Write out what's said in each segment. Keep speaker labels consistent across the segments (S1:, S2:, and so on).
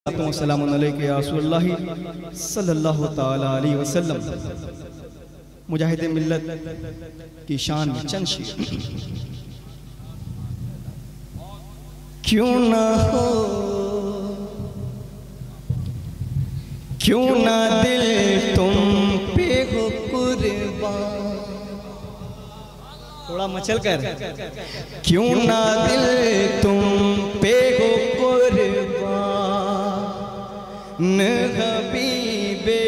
S1: सलाम अलैका या रसूलल्लाह सल्लल्लाहु तआला अलैहि वसल्लम। मुजाहिद मिल्लत की शान में चंद शेर। क्यों ना हो, क्यों ना दिल तुम पे हो कुर्बान, थोड़ा मचल कर, क्यों ना दिल तुम पे हो कुर्बान, हबीबे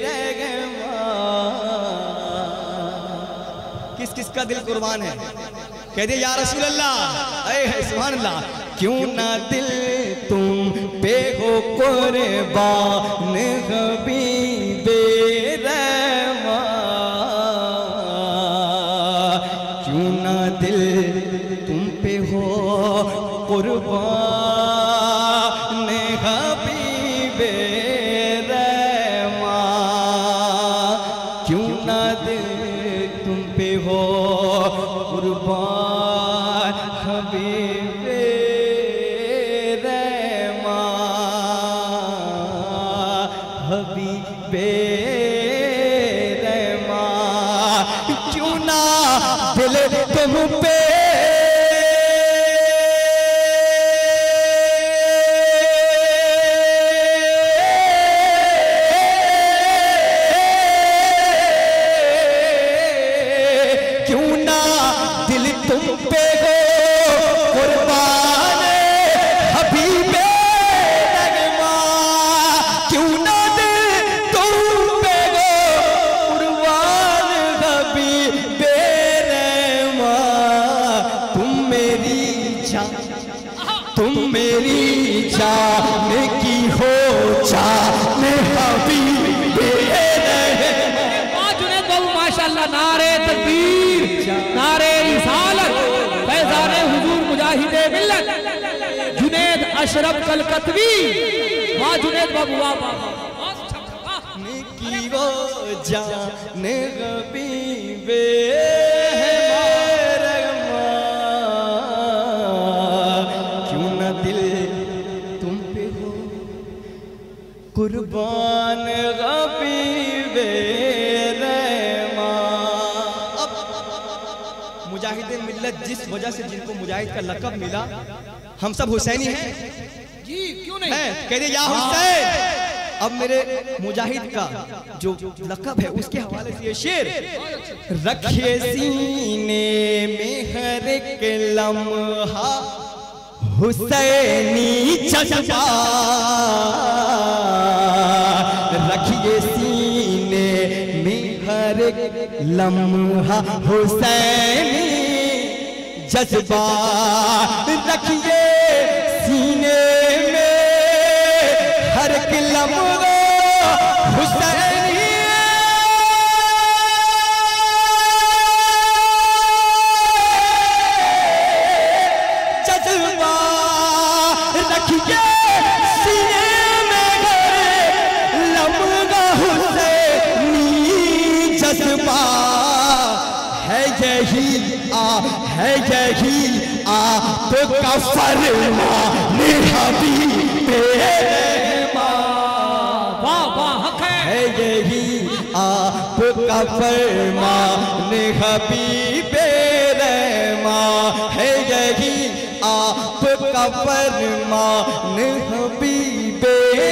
S1: रहमान। किस किस का दिल कुर्बान है? कह दे या रसूल अल्लाह, ऐ सुभान अल्लाह। क्यों ना दिल तुम पे हो कुर्बान, हबीबे रहमान। क्यों ना दिल तुम पे हो कुर्बान, हबीबे रहमान। क्यों ना दिल तुम पे हो कुर्बान, हबीबे रहमान, हबीबे रहमान। क्यों ना दिल तुम पे तुम मेरी जान की हो, जान हबीबे रहमान।
S2: जुनैद बाबू माशाअल्लाह, नारे तकबीर, नारे रिसालत, फैज़ाने हुजूर मुजाहिदे मिल्लत जुनैद अशरफ कलकतवी। वाह जुनैद बाबू, वाह वाह
S1: की वो जान हबीबे कुर्बान, हबीबे रहमान। अब मुजाहिद मिल्लत जिस वजह से जिनको मुजाहिद का लक़ब मिला, हम सब हुसैनी हैं
S2: जी, क्यों नहीं
S1: है? कह दे या हुसैन। अब मेरे मुजाहिद का जो लक़ब है उसके हवाले से ये शेर। रखिए सीने में हर एक लम्हा हुसैनी जज्बा, रखिए सीने में हर एक लम्हा हुसैनी जज्बा, रखिए सीने में हर एक लम्हा हुसैनी जज्बा, रखिए सीने में लम्हा हुसैनी जज्बा। है यही है यही आपका फरमान, हबीबे रहमान।
S2: वाह वाह हक
S1: है यही आपका फरमान, हबीबे रहमान। है यही आपका फरमान, हबीबे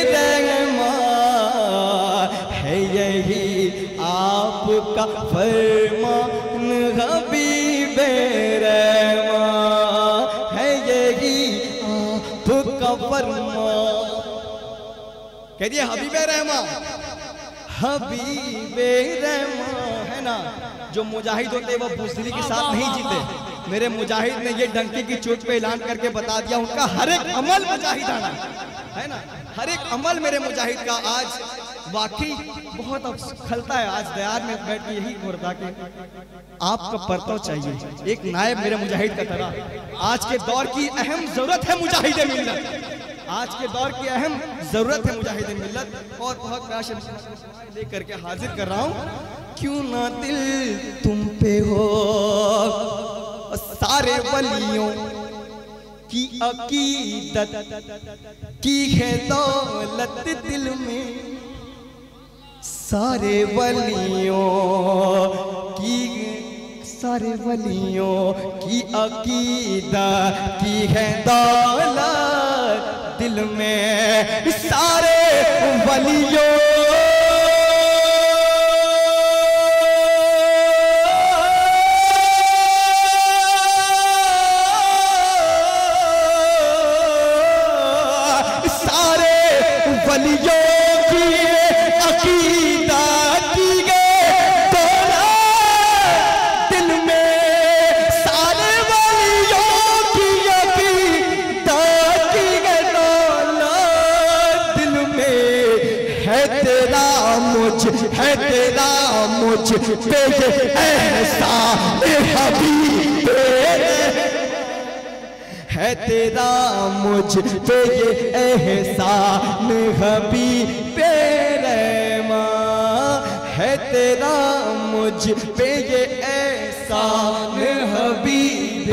S1: रहमान। है यही आपका फरमान, हबीबे रहमान। है यही आपका फरमान। कह दिए हबीबे रहमान, हबीबे रहमान। है ना, जो मुजाहिद होते वो बुज़दिली के साथ नहीं जीते। मेरे मुजाहिद ने ये डंके की चोट पे ऐलान करके बता दिया, उनका हर एक अमल मुजाहिदाना है ना, हर एक अमल मेरे मुजाहिद का आज वाकई बहुत खलता है। आज दयार में बैठ के यही मुर्दा के आपका परतव चाहिए, एक नायब मेरे मुजाहिद का तरह। आज के दौर की अहम जरूरत है मुजाहिद मिल्लत, आज के दौर की अहम जरूरत है मुजाहिद मिल्लत। और बहुत लेकर के हाजिर कर रहा हूँ। क्यों ना दिल तुम पे हो सारे वलियों की अकीदत की है दौलत दिल में, सारे वलियों की अकीदत की है दौलत दिल में, सारे वलियों है तेरा मुझ पे एहसान हबीब, है तेरा मुझ पे ये एहसान हबीब रहमान, है तेरा मुझ पे ये एहसान हबीब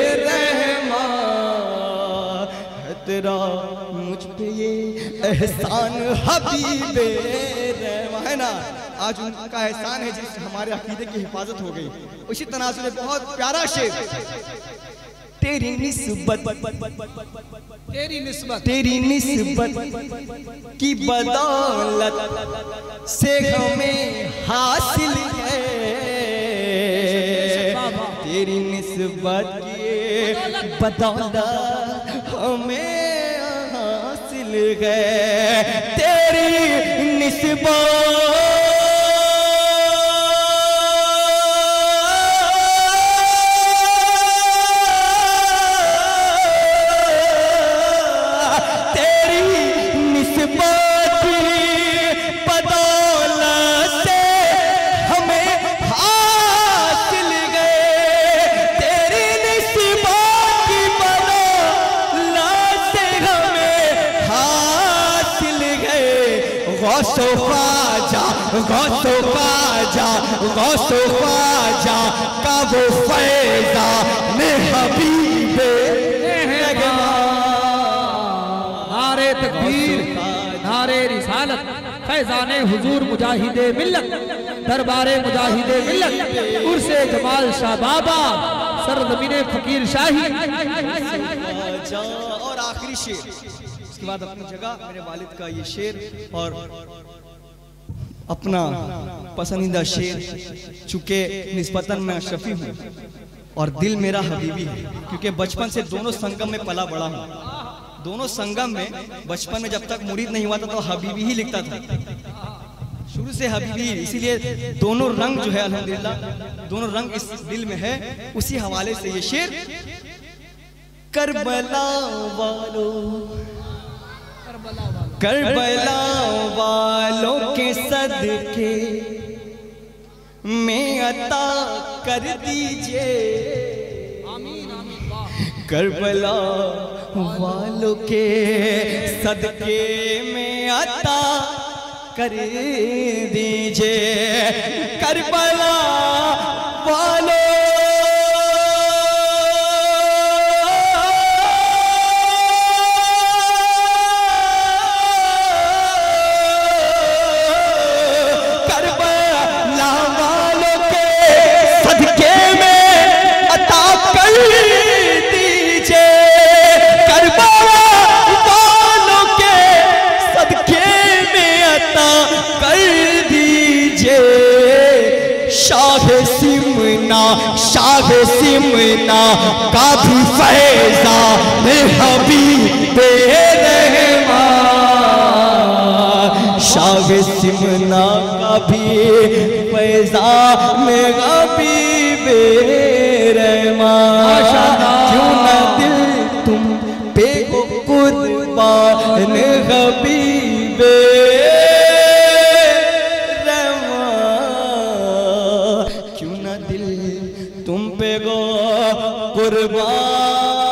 S1: रहमान, है तेरा मुझ पे ये एहसान हबीब रहमान। है ना, आज उनका एहसान है जिससे हमारे अकीदे की हिफाजत हो गई। उसी तनाजुर में बहुत प्यारा शेर, तेरी निस्बत की बदौलत से हमें हासिल है, तेरी निस्बत की बदौलत हमें हासिल है, तेरी निस्बत गौसो ख्वाजा का वो फैज़ान हबीब
S2: नारे तकबीर नारे रिसालत फैज़ाने हुजूर मुजाहिदे मिल्लत दरबारे मुजाहिदे मिल्लत उर्से जमाल शाह बाबा सरज़मीने फकीर शाही।
S1: और आखिरी शेर, उसके बाद अपनी जगह मेरे वालिद का ये शेर और अपना पसंदीदा शेर, चूँकि निस्बतन मैं अशरफी हूँ और दिल मेरा हबीबी है, क्योंकि बचपन से दोनों संगम में पला बड़ा हूँ। दोनों संगम में बचपन में जब तक मुरीद नहीं हुआ था तो हबीबी ही लिखता था, शुरू से हबीबी, इसीलिए दोनों रंग जो है अल्हम्दुलिल्लाह दोनों रंग इस दिल में है। उसी हवाले से ये शेर, करबला वालों के सदके में अता कर दीजिए, करबला वालों के सदके में अता कर दीजिए, करबला वालों शाह सिमना का भी फैज़ान हबीब रहमान, शाह सिमना का भी फैज़ान हबीब रहमान। क्यों न दिल तुम पे कुर्बान हबीब तुम पे गो कुर्बान